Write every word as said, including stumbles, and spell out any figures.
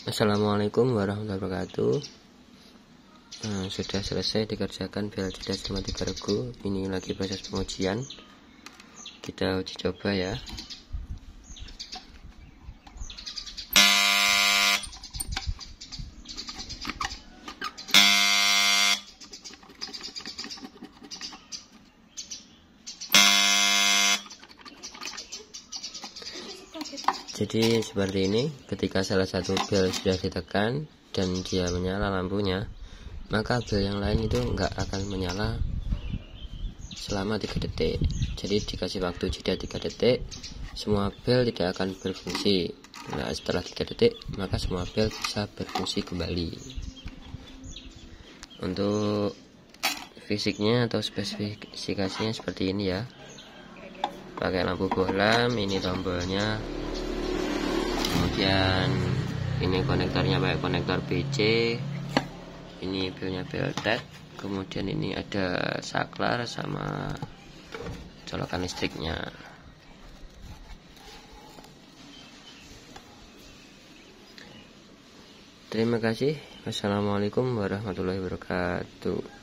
Assalamualaikum warahmatullahi wabarakatuh. Nah, sudah selesai dikerjakan bel jeda sama tiga regu. Ini lagi proses pengujian. Kita uji coba ya. Jadi seperti ini, ketika salah satu bel sudah ditekan dan dia menyala lampunya, maka bel yang lain itu enggak akan menyala selama tiga detik. Jadi dikasih waktu jeda tiga detik, semua bel tidak akan berfungsi. Nah, setelah tiga detik maka semua bel bisa berfungsi kembali. Untuk fisiknya atau spesifikasinya seperti ini ya. Pakai lampu bohlam, ini tombolnya. Kemudian ini konektornya pakai konektor B C, ini belnya beltet, kemudian ini ada saklar sama colokan listriknya. Terima kasih. Wassalamualaikum warahmatullahi wabarakatuh.